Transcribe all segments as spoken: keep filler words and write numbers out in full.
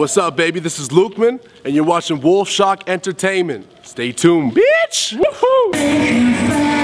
what's up, baby? This is Lukeman, and you're watching Wolf Shock Entertainment. Stay tuned, bitch! Woohoo!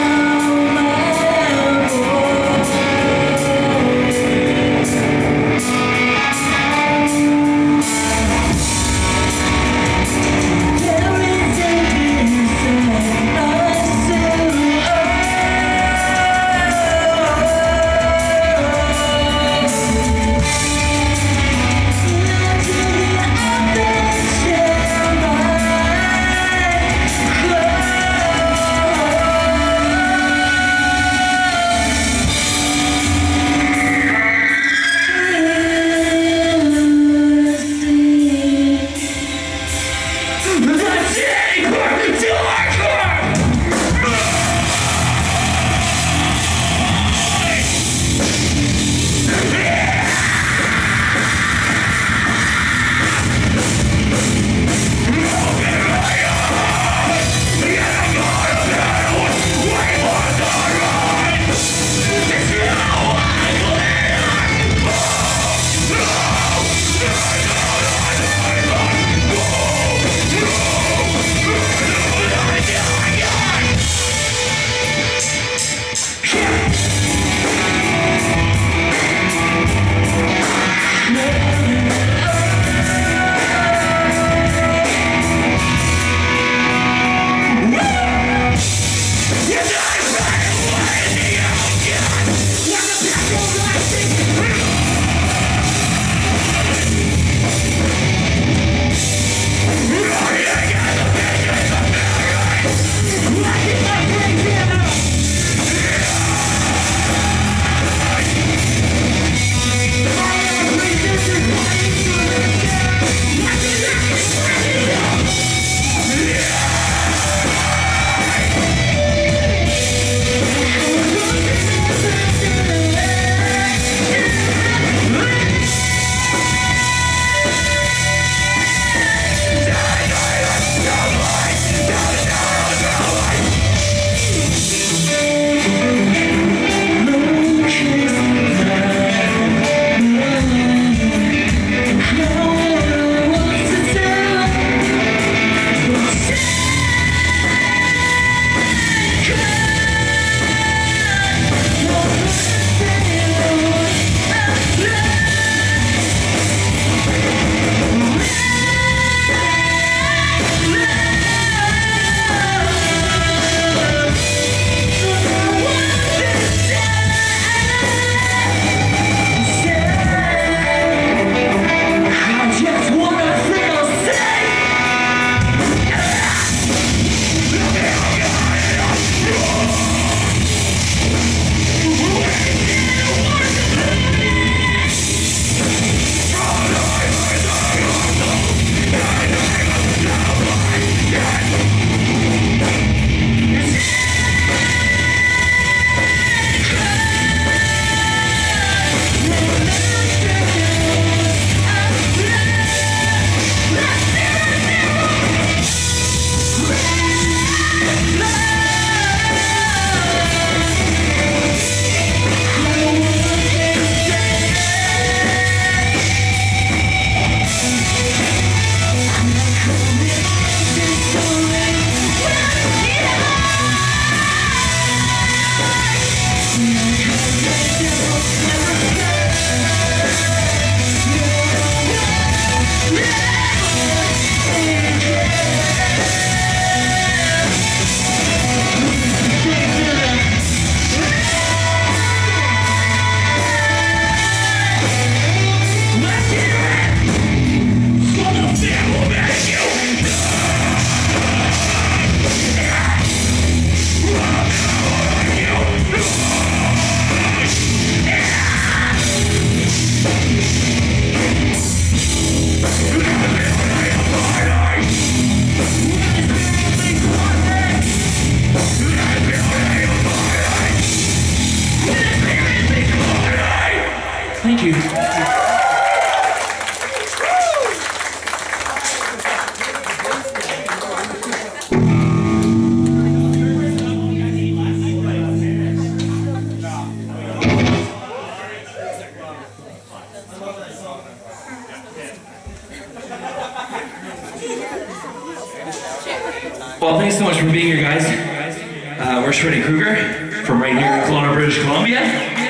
Well, thanks so much for being here, guys. Uh, we're Shreddy Kruger from right here in Kelowna, British Columbia.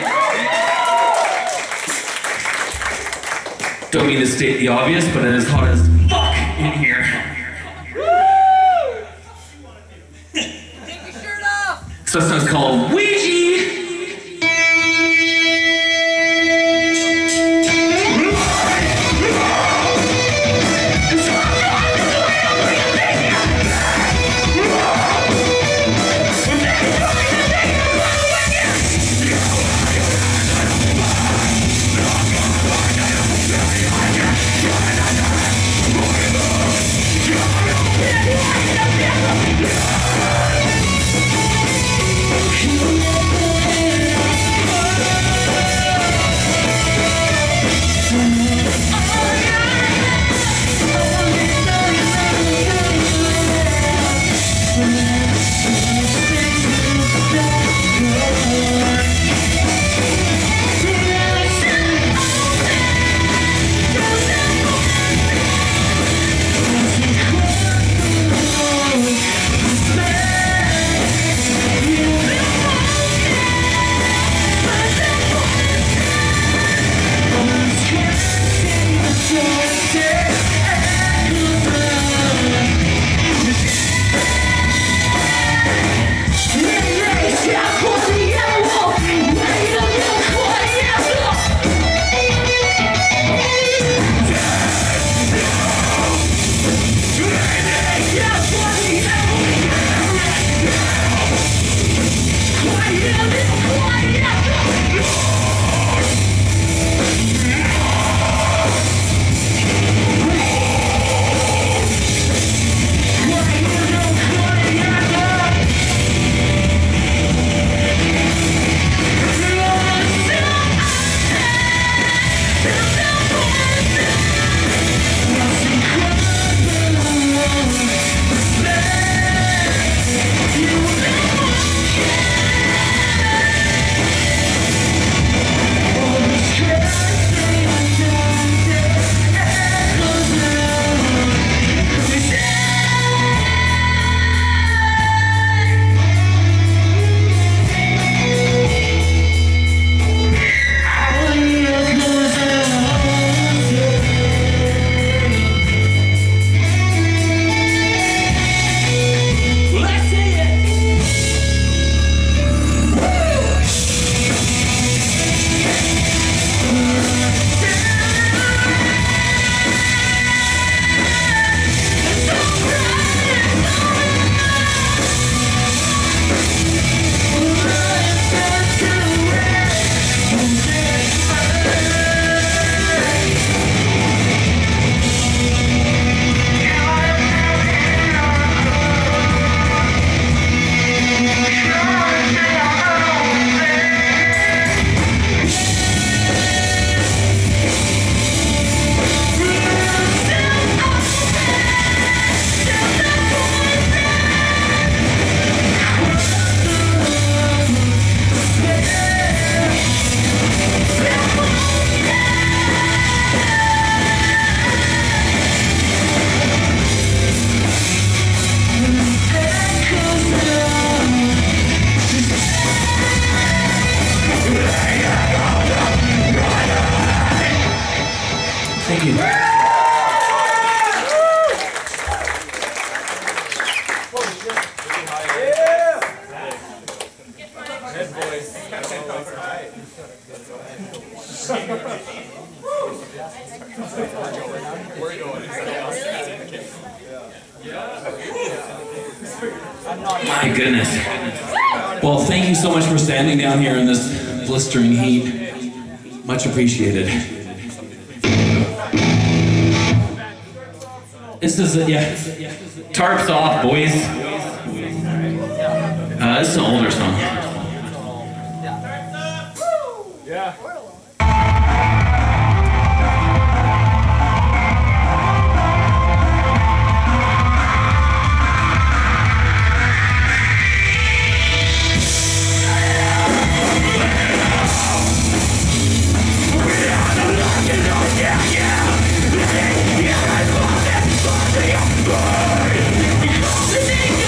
Don't mean to state the obvious, but it is hot as fuck in here. Take your shirt off! So this song's called Ouija. Thank you. My goodness. Well, thank you so much for standing down here in this blistering heat. Much appreciated. This is a, yeah. Tarps off, boys. Uh, this is an older song. Yeah. Yeah, yeah.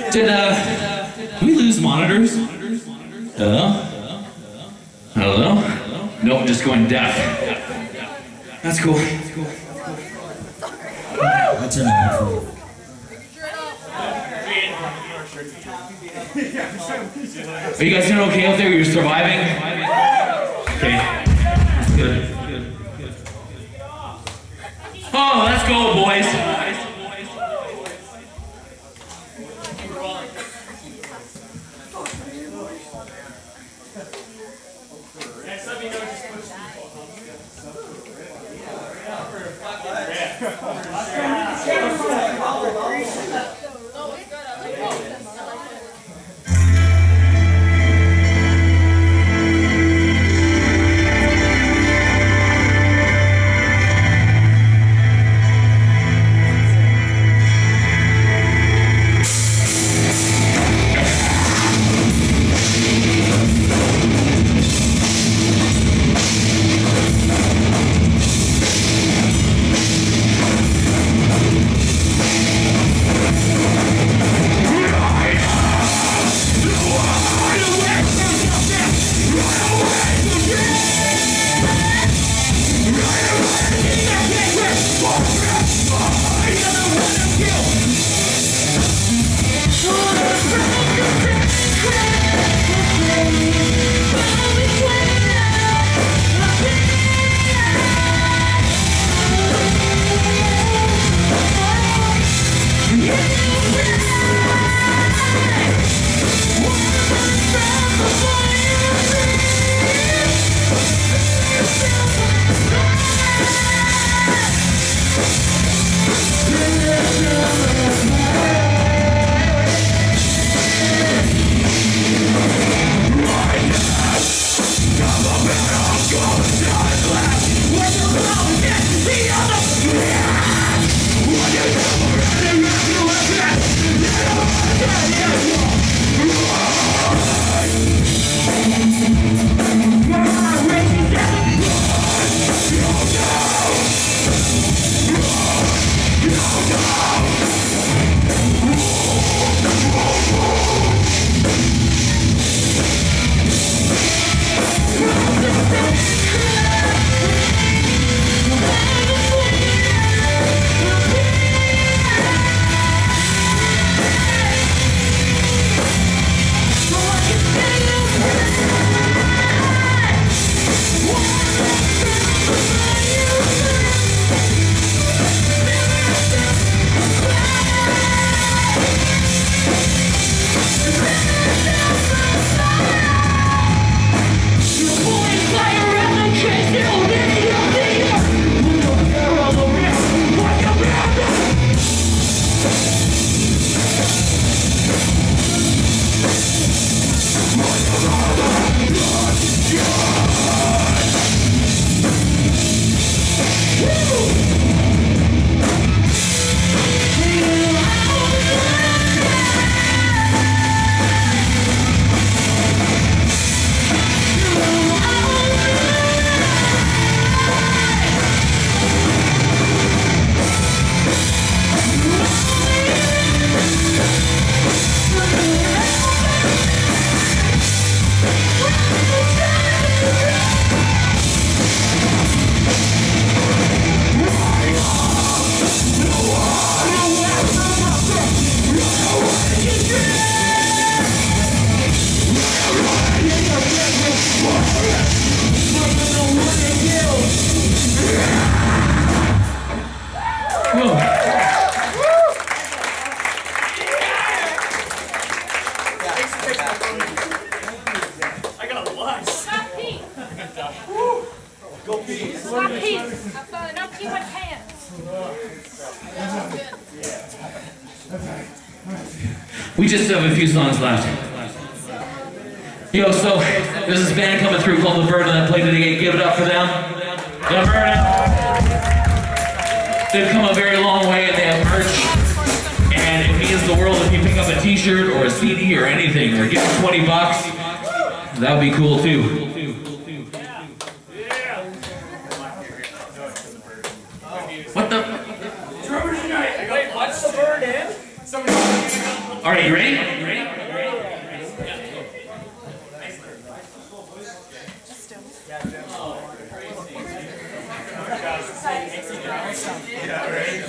Did, uh, did we lose monitors? Hello? Hello? Nope, just going deaf. That's cool. I'll turn it on for you. Are you guys doing okay out there? You're surviving? Okay. That's good. Oh, let's go, boys. We just have a few songs left. Yo, so there's this band coming through called The Burden that played today. Give it up for them. The Burden. They've come a very long way and they have merch. And it means the world if you pick up a t-shirt or a C D or anything or give them twenty bucks. That would be cool too. What the? Wait, what's the bird in? All right, you ready? Yeah, right.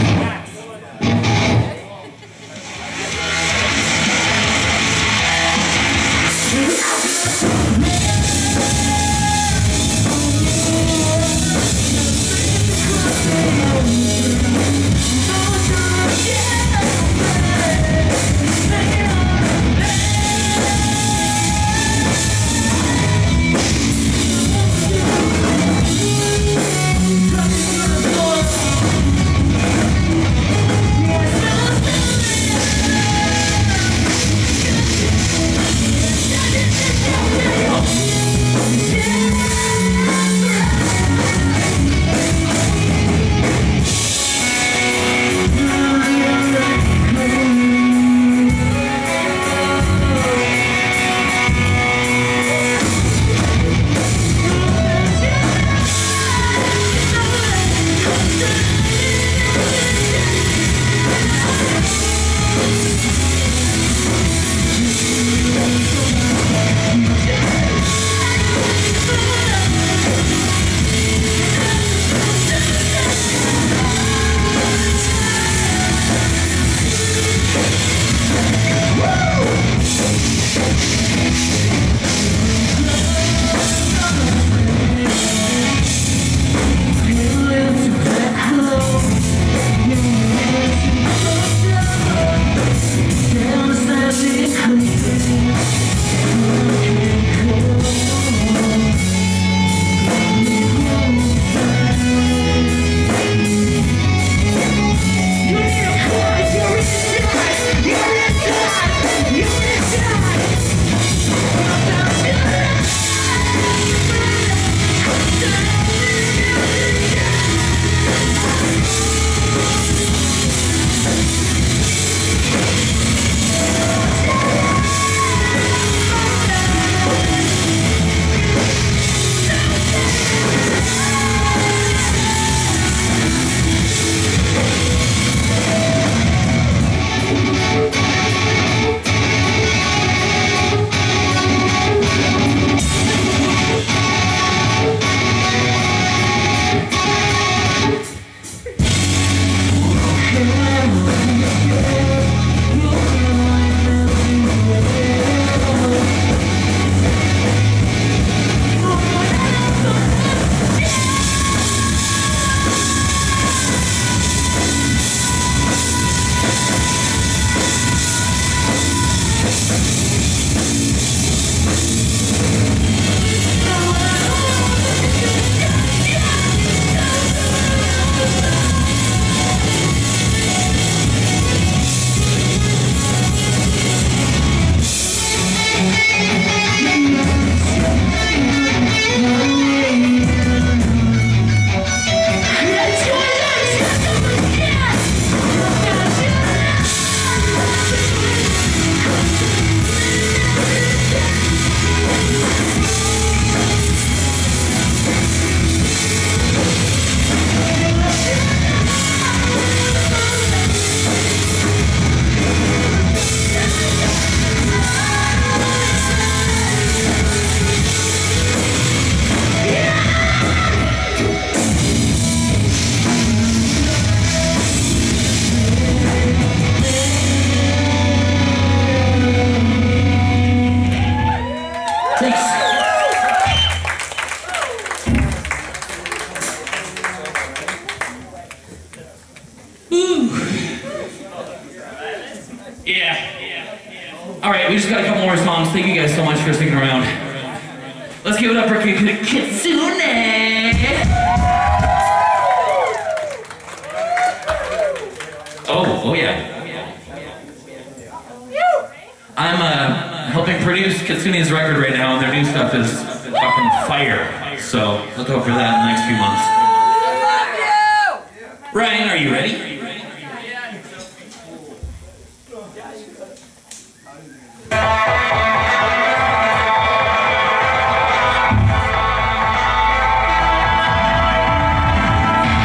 All right, we just got a couple more songs. Thank you guys so much for sticking around. Let's give it up for K Kitsune. Oh, oh yeah. I'm uh, helping produce Kitsune's record right now, and their new stuff is fucking fire. So look out for that in the next few months. I love you! Ryan, are you ready?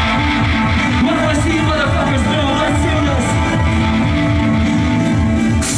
What do I see, motherfuckers? No, let's do this.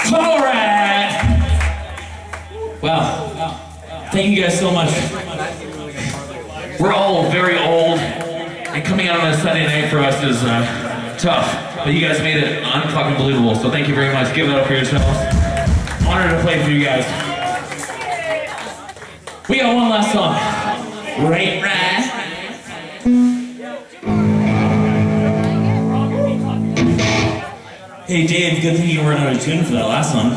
Alright! Wow. Thank you guys so much. We're all very old, and coming out on a Sunday night for us is uh, tough. But you guys made it unfucking believable, so thank you very much. Give it up for yourselves. Honored to play for you guys. We got one last song. Right, right. Hey Dave, good thing you weren't out of tune for that last one.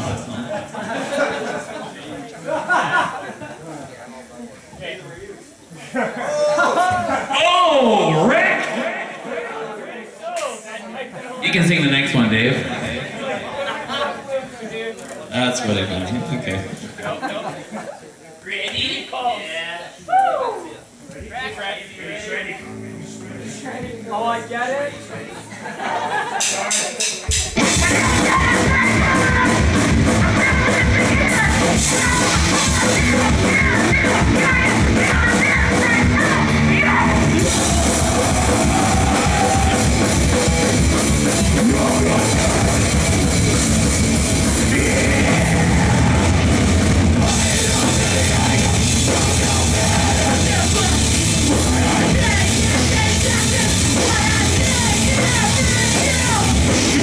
Oh, Rick! You can sing the next one, Dave. That's what I got. Okay. Ready? Yeah. Ready? Oh, I get it. Yeah.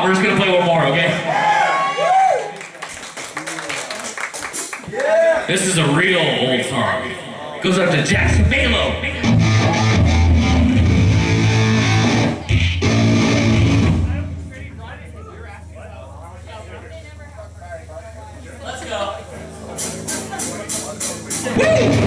We're just gonna play one more, okay? This is a real old song. Goes up to Jackson Balo. Let's go. Woo!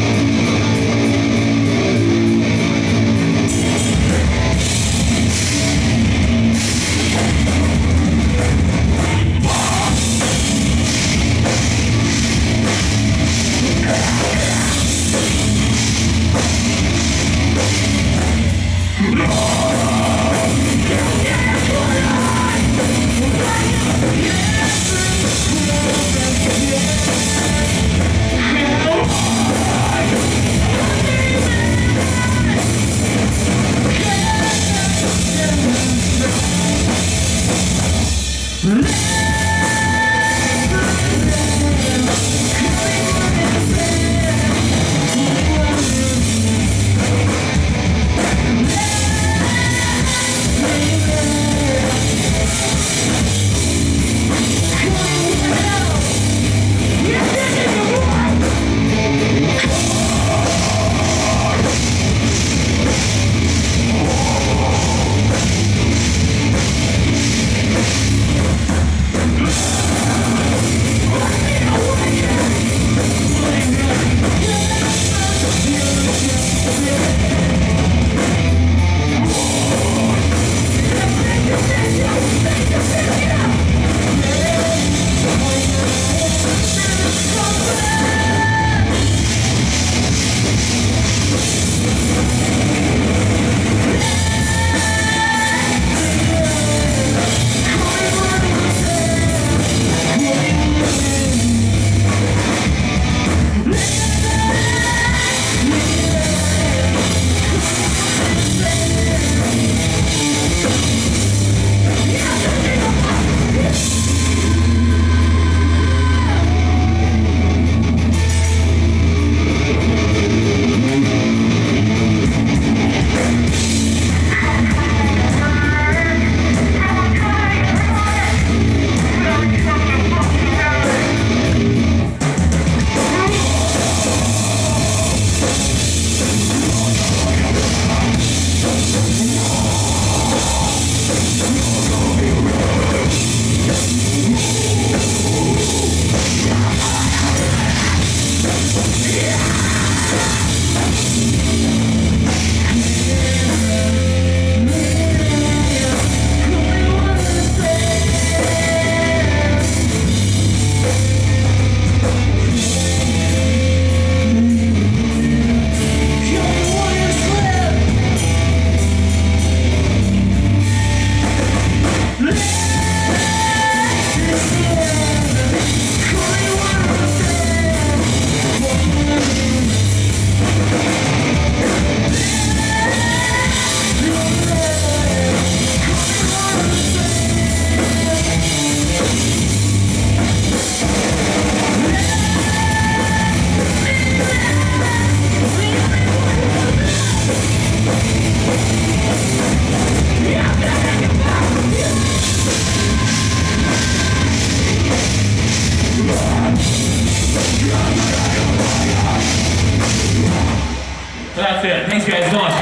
That's it. Thanks, guys. Go on.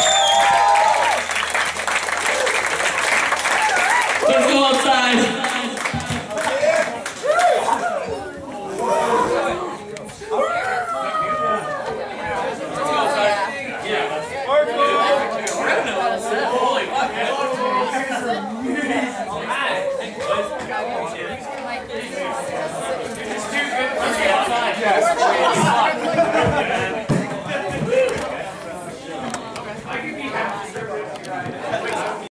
Let's go outside. Yes.